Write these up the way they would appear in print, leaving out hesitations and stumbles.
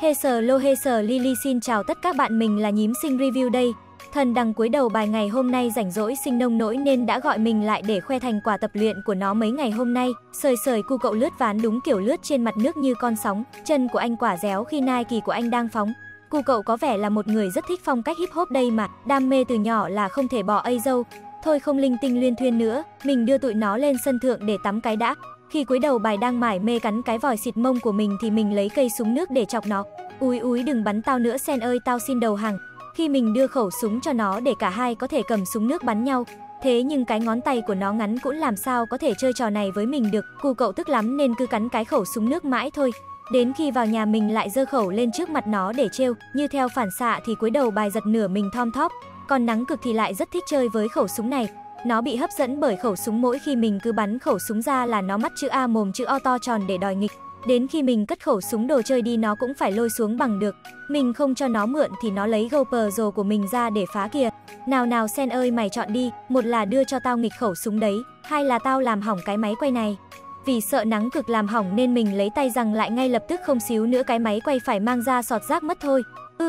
Hey sờ Lily xin chào tất các bạn, mình là Nhím Xinh Review đây. Thần đằng cuối đầu bài ngày hôm nay rảnh rỗi sinh nông nỗi nên đã gọi mình lại để khoe thành quả tập luyện của nó mấy ngày hôm nay. Sời cu cậu lướt ván đúng kiểu lướt trên mặt nước như con sóng, chân của anh quả réo khi Nike của anh đang phóng. Cu cậu có vẻ là một người rất thích phong cách hip hop đây mà, đam mê từ nhỏ là không thể bỏ dâu. Thôi không linh tinh luyên thuyên nữa, mình đưa tụi nó lên sân thượng để tắm cái đã. Khi cuối đầu bài đang mải mê cắn cái vòi xịt mông của mình thì mình lấy cây súng nước để chọc nó. Úi đừng bắn tao nữa Sen ơi, tao xin đầu hàng. Khi mình đưa khẩu súng cho nó để cả hai có thể cầm súng nước bắn nhau. Thế nhưng cái ngón tay của nó ngắn cũng làm sao có thể chơi trò này với mình được. Cu cậu tức lắm nên cứ cắn cái khẩu súng nước mãi thôi. Đến khi vào nhà mình lại giơ khẩu lên trước mặt nó để trêu. Như theo phản xạ thì cuối đầu bài giật nửa mình thom thóp. Còn Nắng Cực thì lại rất thích chơi với khẩu súng này. Nó bị hấp dẫn bởi khẩu súng, mỗi khi mình cứ bắn khẩu súng ra là nó mắt chữ A mồm chữ O to tròn để đòi nghịch. Đến khi mình cất khẩu súng đồ chơi đi nó cũng phải lôi xuống bằng được. Mình không cho nó mượn thì nó lấy GoPro của mình ra để phá kìa. Nào Sen ơi, mày chọn đi, một là đưa cho tao nghịch khẩu súng đấy, hai là tao làm hỏng cái máy quay này. Vì sợ Nắng Cực làm hỏng nên mình lấy tay giằng lại ngay lập tức, không xíu nữa cái máy quay phải mang ra sọt rác mất thôi.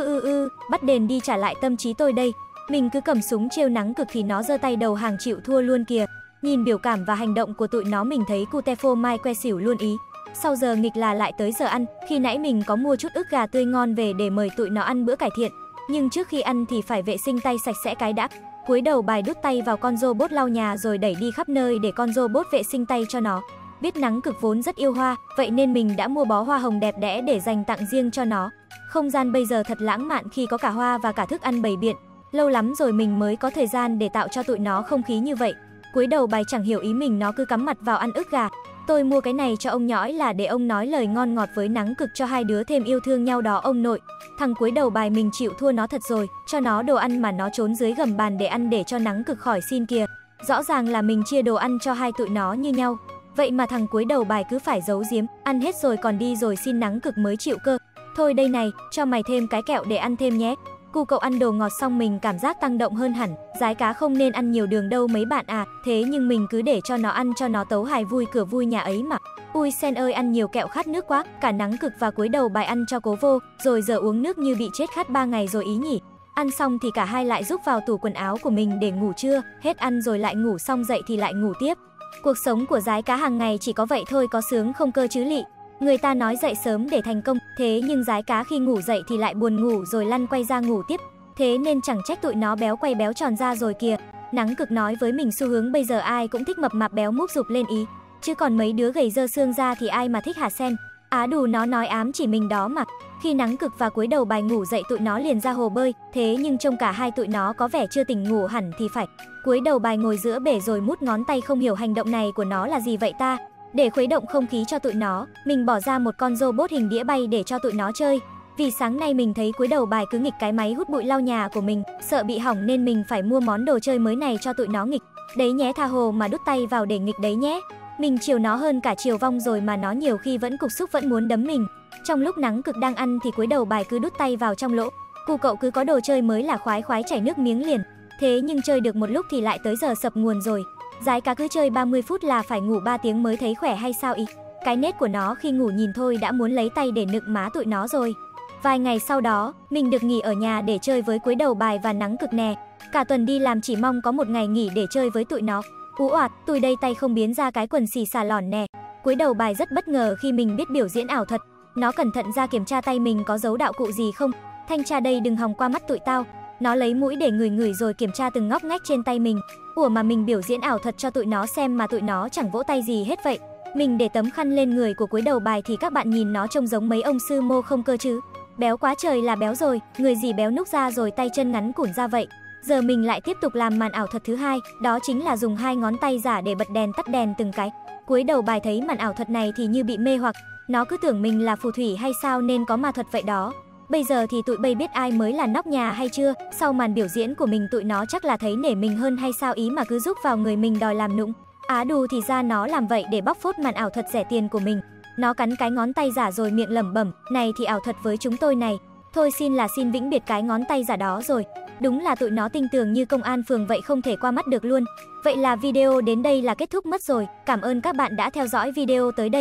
Bắt đền đi trả lại tâm trí tôi đây. Mình cứ cầm súng trêu Nắng Cực thì nó giơ tay đầu hàng chịu thua luôn kìa. Nhìn biểu cảm và hành động của tụi nó mình thấy Cutefo Mai que xỉu luôn ý. Sau giờ nghịch là lại tới giờ ăn. Khi nãy mình có mua chút ức gà tươi ngon về để mời tụi nó ăn bữa cải thiện. Nhưng trước khi ăn thì phải vệ sinh tay sạch sẽ cái đã. Cuối đầu bài đút tay vào con robot lau nhà rồi đẩy đi khắp nơi để con robot vệ sinh tay cho nó. Biết Nắng Cực vốn rất yêu hoa, vậy nên mình đã mua bó hoa hồng đẹp đẽ để dành tặng riêng cho nó. Không gian bây giờ thật lãng mạn khi có cả hoa và cả thức ăn bày biện. Lâu lắm rồi mình mới có thời gian để tạo cho tụi nó không khí như vậy. Cuối đầu bài chẳng hiểu ý mình, nó cứ cắm mặt vào ăn ức gà. Tôi mua cái này cho ông nhõi là để ông nói lời ngon ngọt với Nắng Cực cho hai đứa thêm yêu thương nhau đó ông nội. Thằng cuối đầu bài mình chịu thua nó thật rồi, cho nó đồ ăn mà nó trốn dưới gầm bàn để ăn để cho Nắng Cực khỏi xin kìa. Rõ ràng là mình chia đồ ăn cho hai tụi nó như nhau. Vậy mà thằng cuối đầu bài cứ phải giấu giếm, ăn hết rồi còn đi rồi xin Nắng Cực mới chịu cơ. Thôi đây này, cho mày thêm cái kẹo để ăn thêm nhé. Cu cậu ăn đồ ngọt xong mình cảm giác tăng động hơn hẳn. Rái cá không nên ăn nhiều đường đâu mấy bạn à. Thế nhưng mình cứ để cho nó ăn cho nó tấu hài vui cửa vui nhà ấy mà. Ui Sen ơi, ăn nhiều kẹo khát nước quá. Cả Nắng Cực và cuối đầu bài ăn cho cố vô. Rồi giờ uống nước như bị chết khát 3 ngày rồi ý nhỉ. Ăn xong thì cả hai lại rúc vào tủ quần áo của mình để ngủ trưa. Hết ăn rồi lại ngủ, xong dậy thì lại ngủ tiếp. Cuộc sống của rái cá hàng ngày chỉ có vậy thôi, có sướng không cơ chứ lị. Người ta nói dậy sớm để thành công, thế nhưng rái cá khi ngủ dậy thì lại buồn ngủ rồi lăn quay ra ngủ tiếp. Thế nên chẳng trách tụi nó béo quay béo tròn ra rồi kìa. Nắng Cực nói với mình xu hướng bây giờ ai cũng thích mập mạp béo múp rụp lên ý. Chứ còn mấy đứa gầy dơ xương ra thì ai mà thích hả Sen? Á đù, nó nói ám chỉ mình đó mà. Khi Nắng Cực và cuối đầu bài ngủ dậy tụi nó liền ra hồ bơi. Thế nhưng trông cả hai tụi nó có vẻ chưa tỉnh ngủ hẳn thì phải. Cuối đầu bài ngồi giữa bể rồi mút ngón tay, không hiểu hành động này của nó là gì vậy ta. Để khuấy động không khí cho tụi nó, mình bỏ ra một con robot hình đĩa bay để cho tụi nó chơi. Vì sáng nay mình thấy cuối đầu bài cứ nghịch cái máy hút bụi lau nhà của mình, sợ bị hỏng nên mình phải mua món đồ chơi mới này cho tụi nó nghịch. Đấy nhé, tha hồ mà đút tay vào để nghịch đấy nhé. Mình chiều nó hơn cả chiều vong rồi mà nó nhiều khi vẫn cục xúc, vẫn muốn đấm mình. Trong lúc Nắng Cực đang ăn thì cuối đầu bài cứ đút tay vào trong lỗ. Cu cậu cứ có đồ chơi mới là khoái chảy nước miếng liền. Thế nhưng chơi được một lúc thì lại tới giờ sập nguồn rồi. Rái cá cứ chơi 30 phút là phải ngủ 3 tiếng mới thấy khỏe hay sao ý. Cái nết của nó khi ngủ nhìn thôi đã muốn lấy tay để nựng má tụi nó rồi. Vài ngày sau đó, mình được nghỉ ở nhà để chơi với cuối đầu bài và Nắng Cực nè. Cả tuần đi làm chỉ mong có một ngày nghỉ để chơi với tụi nó. Tụi đây tay không biến ra cái quần xì xà lòn nè. Cuối đầu bài rất bất ngờ khi mình biết biểu diễn ảo thuật. Nó cẩn thận ra kiểm tra tay mình có giấu đạo cụ gì không. Thanh tra đây, đừng hòng qua mắt tụi tao. Nó lấy mũi để ngửi rồi kiểm tra từng ngóc ngách trên tay mình. Mà mình biểu diễn ảo thuật cho tụi nó xem mà tụi nó chẳng vỗ tay gì hết vậy. Mình để tấm khăn lên người của cuối đầu bài thì các bạn nhìn nó trông giống mấy ông sư mô không cơ chứ. Béo quá trời là béo rồi, người gì béo núc ra rồi tay chân ngắn cũn ra vậy. Giờ mình lại tiếp tục làm màn ảo thuật thứ hai, đó chính là dùng hai ngón tay giả để bật đèn tắt đèn từng cái. Cuối đầu bài thấy màn ảo thuật này thì như bị mê hoặc, nó cứ tưởng mình là phù thủy hay sao nên có ma thuật vậy đó. Bây giờ thì tụi bay biết ai mới là nóc nhà hay chưa? Sau màn biểu diễn của mình tụi nó chắc là thấy nể mình hơn hay sao ý mà cứ giúp vào người mình đòi làm nũng. Á đù, thì ra nó làm vậy để bóc phốt màn ảo thuật rẻ tiền của mình. Nó cắn cái ngón tay giả rồi miệng lẩm bẩm, này thì ảo thuật với chúng tôi này. Thôi xin vĩnh biệt cái ngón tay giả đó rồi. Đúng là tụi nó tinh tường như công an phường vậy, không thể qua mắt được luôn. Vậy là video đến đây là kết thúc mất rồi. Cảm ơn các bạn đã theo dõi video tới đây.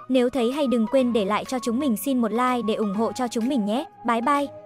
Nếu thấy hay đừng quên để lại cho chúng mình xin một like để ủng hộ cho chúng mình nhé. Bye bye!